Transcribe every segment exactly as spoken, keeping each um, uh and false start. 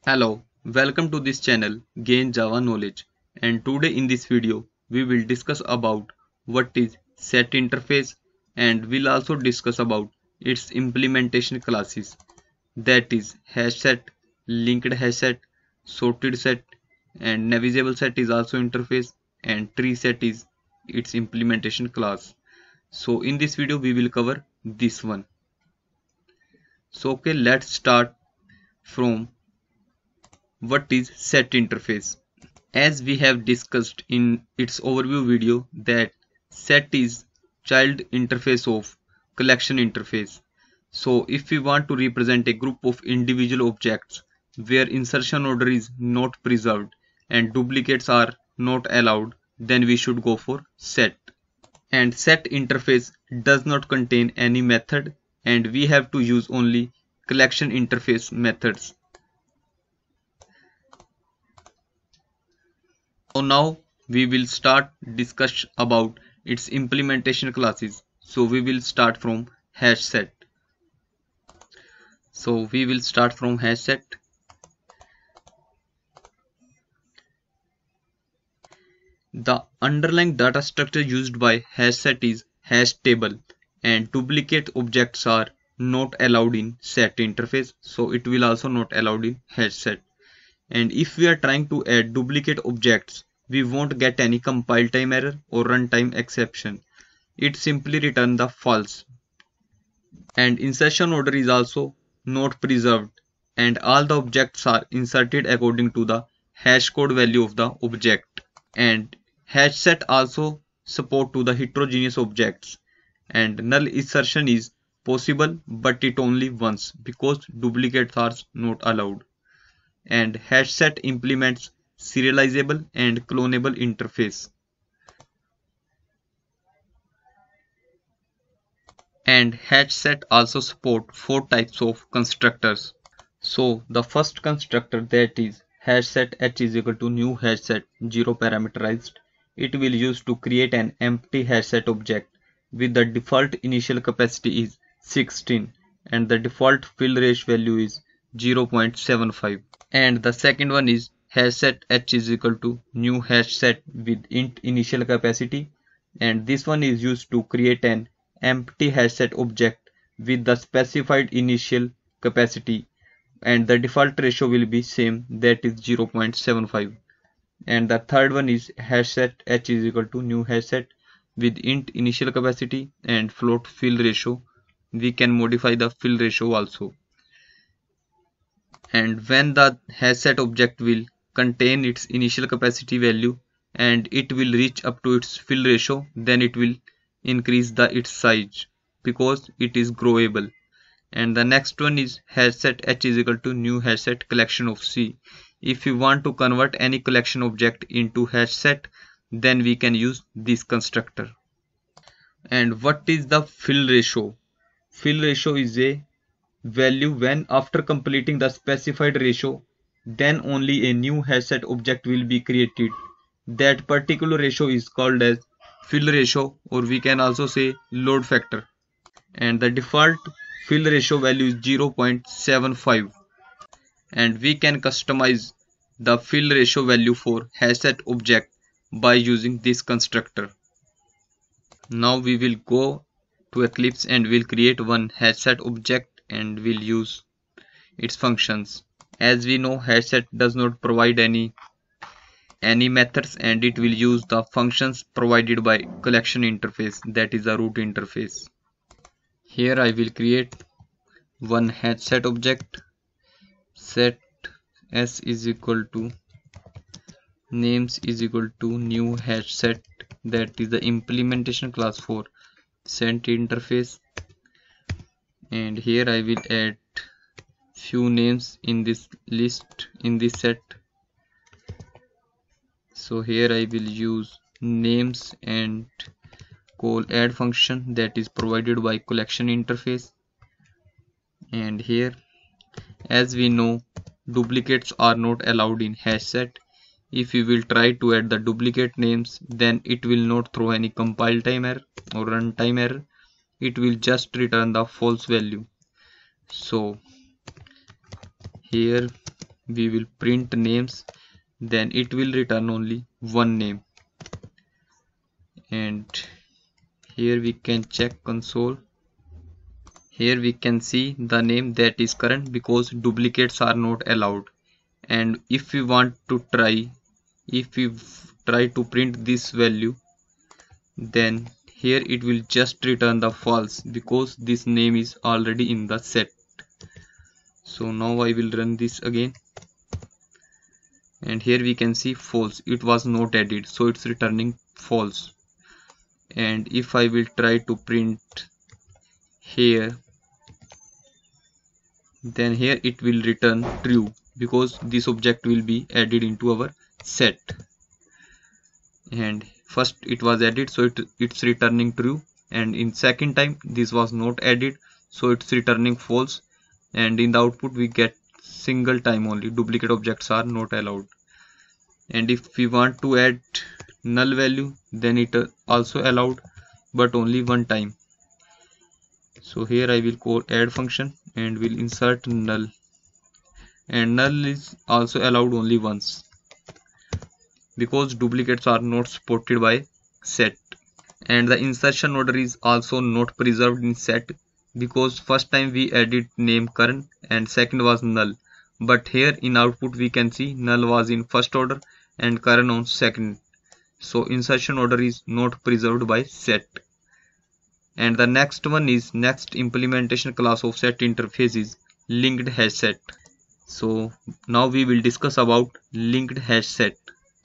Hello, welcome to this channel Gain Java Knowledge, and today in this video we will discuss about what is set interface, and we'll also discuss about its implementation classes, that is hash set, linked hash set, sorted set, and navigable set is also interface, and tree set is its implementation class. So in this video we will cover this one. So okay, let's start from what is set interface. As we have discussed in its overview video that set is child interface of collection interface. So if we want to represent a group of individual objects where insertion order is not preserved and duplicates are not allowed, then we should go for set. And set interface does not contain any method, and we have to use only collection interface methods. So now we will start discuss about its implementation classes. So we will start from hash set. So we will start from hash set. The underlying data structure used by hash set is hash table, and duplicate objects are not allowed in set interface, so it will also not allowed in hash set. And if we are trying to add duplicate objects, we won't get any compile time error or runtime exception. It simply returns the false. And insertion order is also not preserved, and all the objects are inserted according to the hash code value of the object. And hash set also support to the heterogeneous objects, and null insertion is possible but it only once because duplicates are not allowed. And hash set implements serializable and clonable interface. And hash set also support four types of constructors. So the first constructor, that is hash set h is equal to new hash set zero parameterized. It will use to create an empty hash set object with the default initial capacity is sixteen and the default fill ratio value is zero point seven five. And the second one is hash set h is equal to new hash set with int initial capacity, and this one is used to create an empty hash set object with the specified initial capacity, and the default ratio will be same, that is zero point seven five. And the third one is hash set h is equal to new hash set with int initial capacity and float fill ratio. We can modify the fill ratio also. And when the hash set object will contain its initial capacity value and it will reach up to its fill ratio, then it will increase the its size because it is growable. And the next one is hash set h is equal to new hash set collection of C. If we want to convert any collection object into hash set, then we can use this constructor. And what is the fill ratio? Fill ratio is a value when after completing the specified ratio, then only a new hash set object will be created. That particular ratio is called as fill ratio, or we can also say load factor. And the default fill ratio value is zero point seven five, and we can customize the fill ratio value for hash set object by using this constructor. Now we will go to Eclipse and we'll create one hash set object and we'll use its functions. As we know, hash set does not provide any any methods, and it will use the functions provided by collection interface, that is the root interface. Here I will create one hash set object. Set s is equal to names is equal to new hash set, that is the implementation class for set interface. And here I will add few names in this list in this set. So here I will use names and call add function that is provided by collection interface. And here, as we know, duplicates are not allowed in hash set. If we will try to add the duplicate names, then it will not throw any compile time error or runtime error. It will just return the false value. So here we will print names, then it will return only one name. And here we can check console. Here we can see the name that is current because duplicates are not allowed. And if we want to try, if we try to print this value, then here it will just return the false because this name is already in the set. So now I will run this again, and here we can see false, it was not added, so it's returning false. And if I will try to print here, then here it will return true because this object will be added into our set. And first it was added, so it, it's returning true, and in second time this was not added, so it's returning false. And in the output we get single time only, duplicate objects are not allowed. And if we want to add null value, then it also allowed, but only one time. So here I will call add function and will insert null, and null is also allowed only once because duplicates are not supported by set. And the insertion order is also not preserved in set because first time we added name current and second was null, but here in output we can see null was in first order and current on second, so insertion order is not preserved by set. And the next one is next implementation class of set interface is linked hash set. So now we will discuss about linked hash set.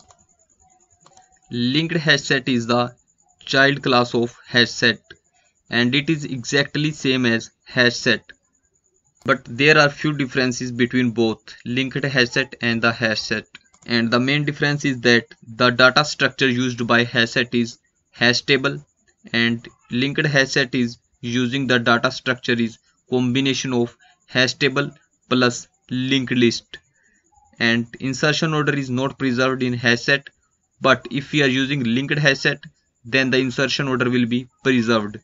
Linked hash set is the child class of hash set, and it is exactly same as hash set, but there are few differences between both linked hash set and the hash set. And the main difference is that the data structure used by hash set is hash table, and linked hash set is using the data structure is combination of hash table plus linked list. And insertion order is not preserved in hash set, but if we are using linked hash set, then the insertion order will be preserved.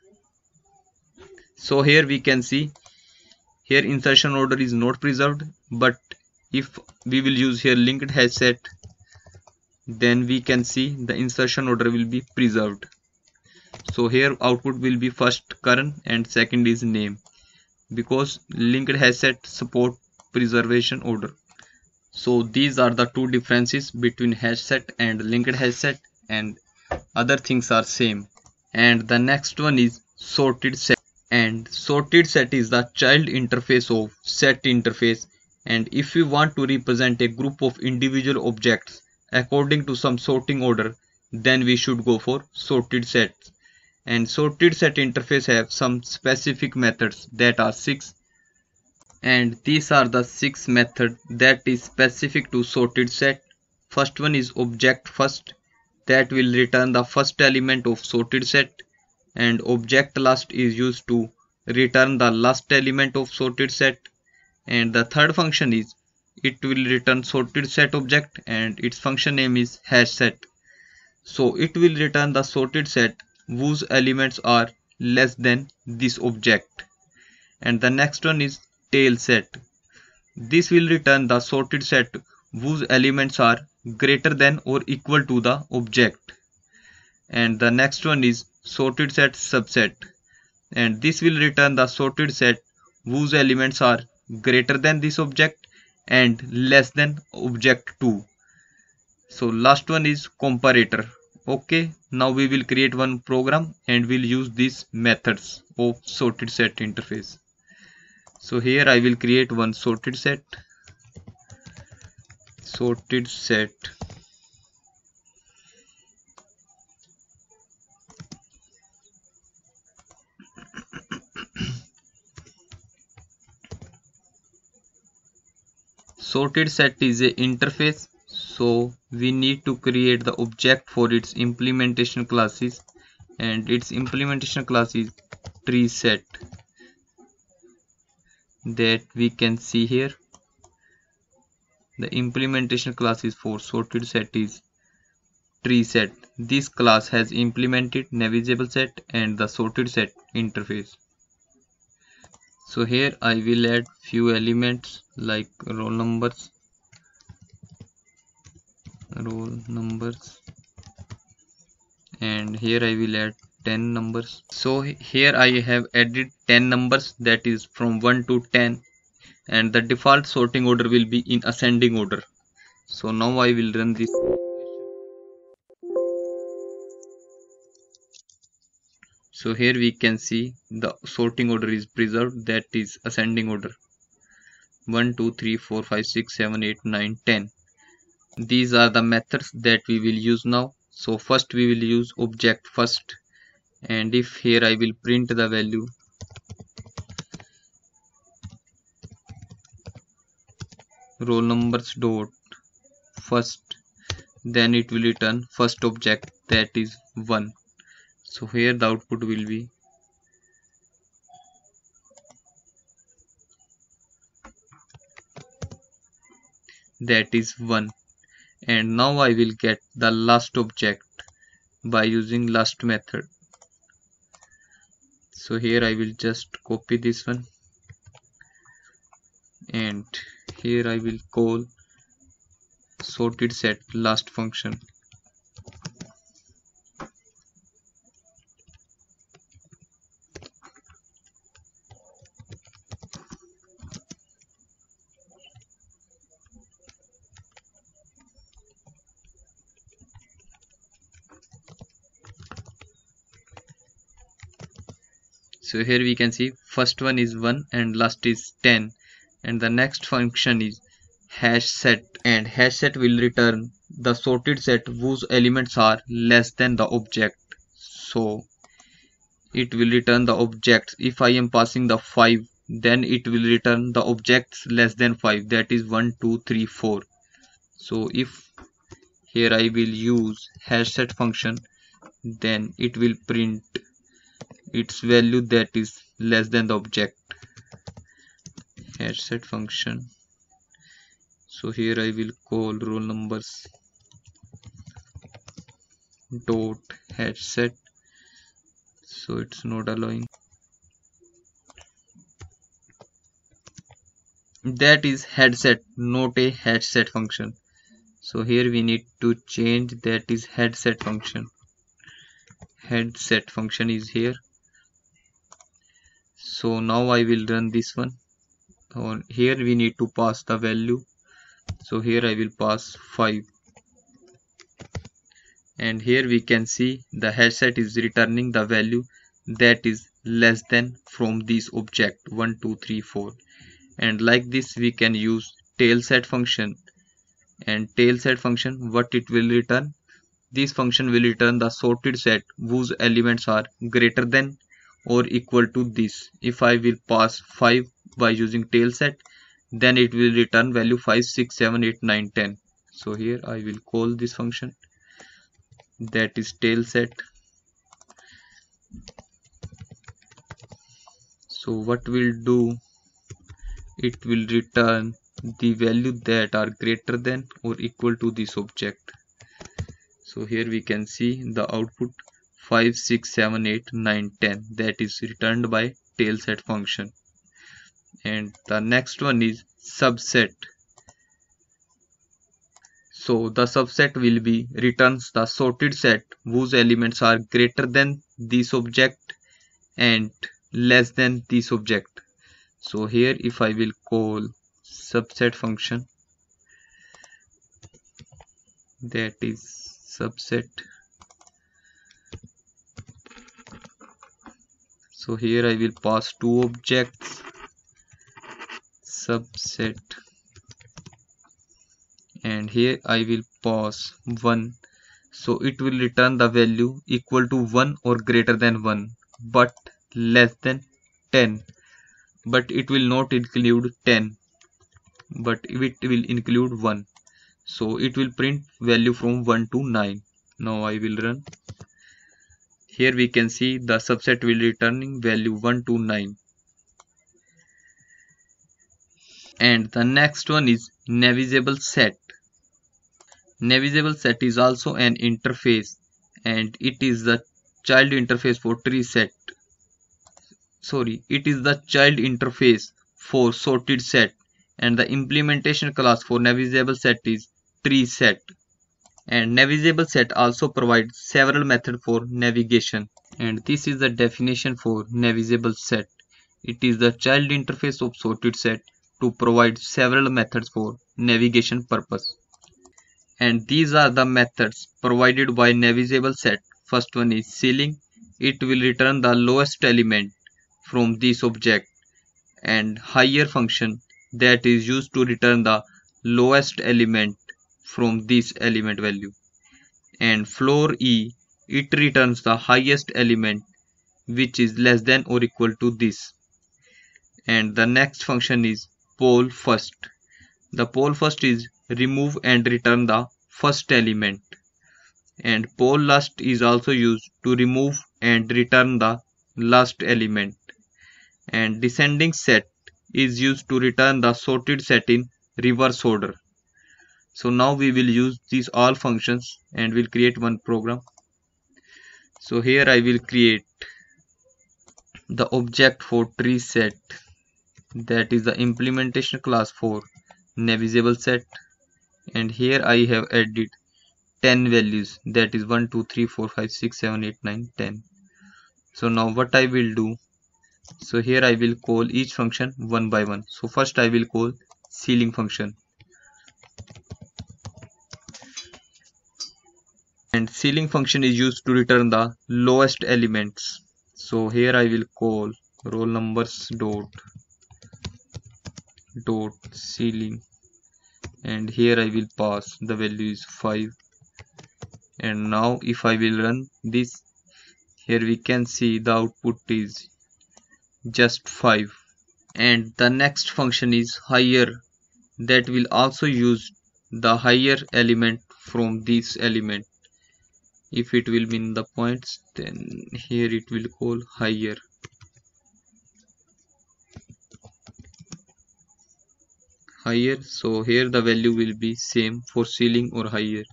So here we can see here insertion order is not preserved, but if we will use here linked hash set, then we can see the insertion order will be preserved. So here output will be first current and second is name because linked hash set support preservation order. So these are the two differences between hash set and linked hash set, and other things are same. And the next one is sorted set. And sorted set is the child interface of set interface, and if we want to represent a group of individual objects according to some sorting order, then we should go for sorted sets. And sorted set interface have some specific methods that are six, and these are the six methods that is specific to sorted set. First one is object first, that will return the first element of sorted set, and object last is used to return the last element of sorted set. And the third function is it will return sorted set object, and its function name is hash set, so it will return the sorted set whose elements are less than this object. And the next one is tail set, this will return the sorted set whose elements are greater than or equal to the object. And the next one is sorted set subset, and this will return the sorted set whose elements are greater than this object and less than object two. So last one is comparator. Okay, now we will create one program and we'll use these methods of sorted set interface. So here I will create one sorted set. Sorted set sorted set is a interface, so we need to create the object for its implementation classes, and its implementation class is tree set, that we can see here. The implementation class is for sorted set is tree set. This class has implemented navigable set and the sorted set interface. So here I will add few elements like roll numbers, roll numbers, and here I will add ten numbers. So here I have added ten numbers, that is from one to ten, and the default sorting order will be in ascending order. So now I will run this. So here we can see the sorting order is preserved, that is ascending order. one, two, three, four, five, six, seven, eight, nine, ten. These are the methods that we will use now. So first we will use object first, and if here I will print the value roll numbers dot first, then it will return first object, that is one. So here the output will be that is one. And now I will get the last object by using last method. So here I will just copy this one, and here I will call sorted set last function. So here we can see first one is one and last is ten, and the next function is hash set, and hash set will return the sorted set whose elements are less than the object. So it will return the objects. If I am passing the five, then it will return the objects less than five, that is one, two, three, four. So if here I will use hash set function, then it will print its value that is less than the object. Hash set function. So here I will call roll numbers dot hash set. So it's not allowing. That is headset, not a hash set function. So here we need to change, that is headset function. Headset function is here. So now I will run this one. Or here we need to pass the value. So here I will pass five. And here we can see the hash set is returning the value that is less than from this object one, two, three, four. And like this we can use tail set function. And tail set function, what it will return? This function will return the sorted set whose elements are greater than or equal to this. If I will pass five by using tail set, then it will return value five, six, seven, eight, nine, ten. So here I will call this function, that is tail set. So what will do, it will return the value that are greater than or equal to this object. So here we can see the output five, six, seven, eight, nine, ten, that is returned by tail set function. And the next one is subset. So the subset will be returns the sorted set whose elements are greater than this object and less than this object. So here if I will call subset function, that is subset. So here I will pass two objects, subset, and here I will pass one. So it will return the value equal to one or greater than one but less than ten. But it will not include ten, but it will include one. So it will print value from one to nine. Now I will run. Here we can see the subset will returning value one to nine. And the next one is navigable set. Navigable set is also an interface, and it is the child interface for tree set. sorry, it is the child interface for sorted set, and the implementation class for navigable set is tree set. And navigable set also provides several methods for navigation, and this is the definition for navigable set. It is the child interface of sorted set to provide several methods for navigation purpose. And these are the methods provided by navigable set. First one is ceiling. It will return the lowest element from this object, and higher function that is used to return the lowest element from this element value. And floor E, it returns the highest element which is less than or equal to this. And the next function is pole first. The pole first is remove and return the first element, and pole last is also used to remove and return the last element. And descending set is used to return the sorted set in reverse order. So now we will use these all functions and will create one program. So here I will create the object for tree set, that is the implementation class for navigable set, and here I have added ten values, that is one two three four five six seven eight nine ten. So now what I will do, so here I will call each function one by one. So first I will call ceiling function, and ceiling function is used to return the lowest elements. So here I will call roll numbers dot dot ceiling, and here I will pass the value is five. And now if I will run this, here we can see the output is just five. And the next function is higher, that will also use the higher element from this element. If it will be in the points, then here it will call higher. Higher, so here the value will be same for ceiling or higher.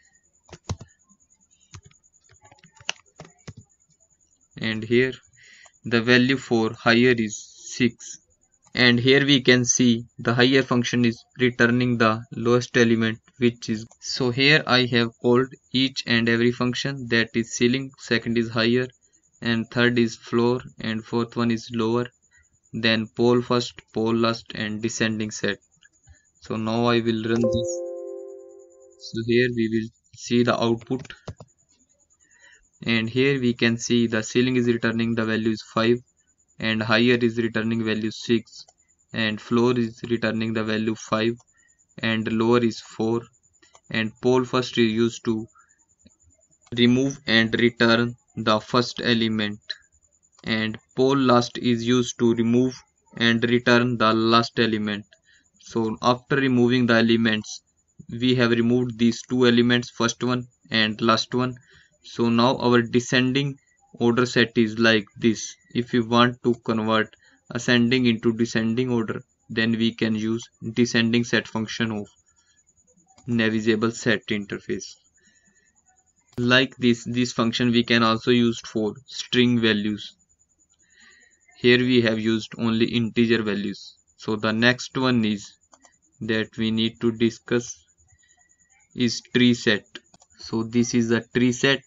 And here the value for higher is six. And here we can see the higher function is returning the lowest element, which is, so here I have called each and every function, that is ceiling, second is higher, and third is floor, and fourth one is lower, then pole first, pole last, and descending set. So now I will run this. So here we will see the output, and here we can see the ceiling is returning the value is five, and higher is returning value six, and floor is returning the value five, and lower is four, and pole first is used to remove and return the first element, and pole last is used to remove and return the last element. So after removing the elements, we have removed these two elements, first one and last one. So now our descending order set is like this. If we want to convert ascending into descending order, then we can use descending set function of navigable set interface. Like this, this function we can also use for string values. Here we have used only integer values. So the next one is that we need to discuss is tree set. So this is the tree set,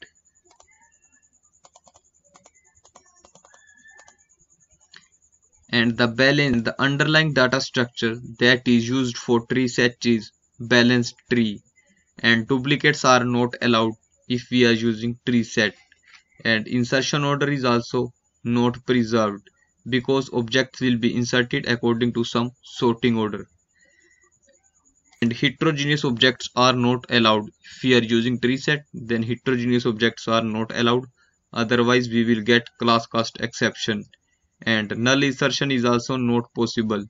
and the balance, the underlying data structure that is used for tree set is balanced tree, and duplicates are not allowed if we are using tree set. And insertion order is also not preserved because objects will be inserted according to some sorting order. And heterogeneous objects are not allowed. If we are using tree set, then heterogeneous objects are not allowed, otherwise we will get class cast exception. And null insertion is also not possible.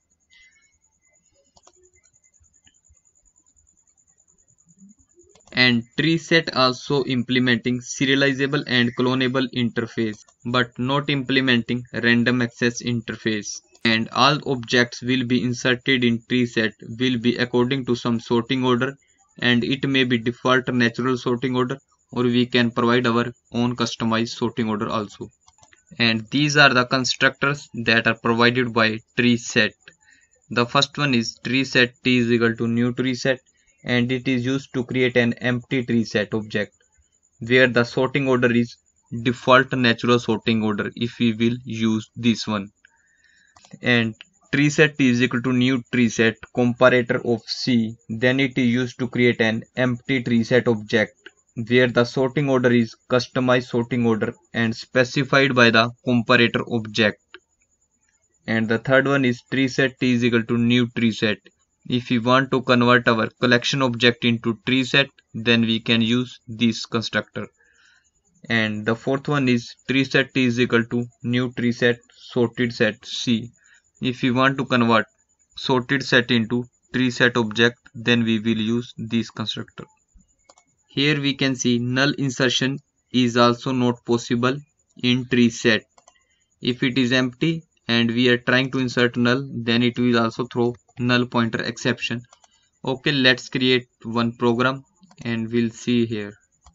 And tree set also implementing serializable and clonable interface, but not implementing random access interface. And all objects will be inserted in tree set will be according to some sorting order, and it may be default natural sorting order, or we can provide our own customized sorting order also. And these are the constructors that are provided by tree set. The first one is tree set t is equal to new tree set, and it is used to create an empty tree set object where the sorting order is default natural sorting order if we will use this one. And tree set t is equal to new tree set comparator of C, then it is used to create an empty tree set object where the sorting order is customized sorting order and specified by the comparator object. And the third one is tree set t is equal to new tree set. If we want to convert our collection object into tree set, then we can use this constructor. And the fourth one is tree set t is equal to new tree set sorted set C. If we want to convert sorted set into tree set object, then we will use this constructor. Here we can see null insertion is also not possible in tree set. If it is empty and we are trying to insert null, then it will also throw null pointer exception. Okay, let's create one program and we'll see here.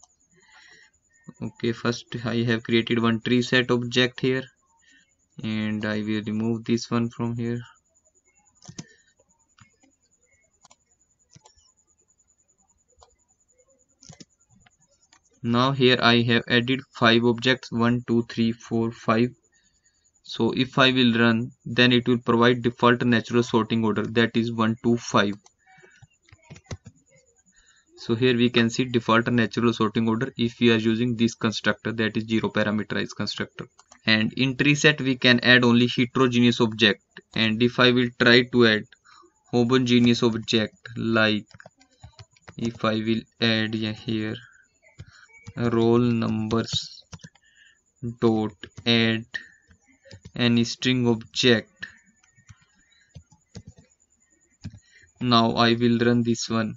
Okay, first I have created one tree set object here, and I will remove this one from here. Now here I have added five objects, one, two, three, four, five. So if I will run, then it will provide default natural sorting order, that is one, two, five. So here we can see default natural sorting order if we are using this constructor, that is zero parameterized constructor. And in tree set we can add only heterogeneous object, and if I will try to add homogeneous object, like if I will add here roll numbers dot add any string object. Now I will run this one,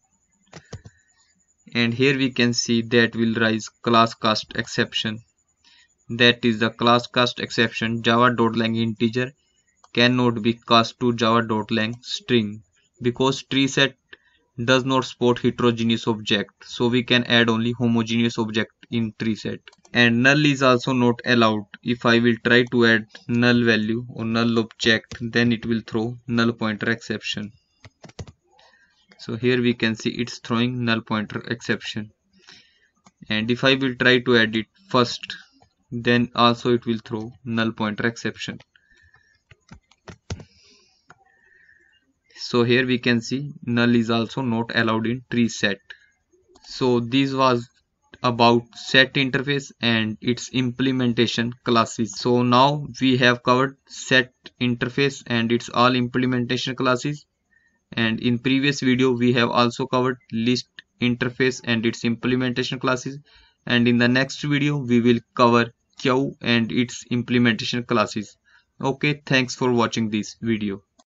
and here we can see that will rise class cast exception. That is the class cast exception. Java.lang integer cannot be cast to Java.lang string because tree set does not support heterogeneous object, so we can add only homogeneous object in tree set. And null is also not allowed. If I will try to add null value or null object, then it will throw null pointer exception. So here we can see it's throwing null pointer exception. And if I will try to add it first, then also it will throw null pointer exception. So here we can see null is also not allowed in tree set. So this was about set interface and its implementation classes. So now we have covered set interface and its all implementation classes, and in previous video we have also covered list interface and its implementation classes, and in the next video we will cover queue and its implementation classes. Okay, thanks for watching this video.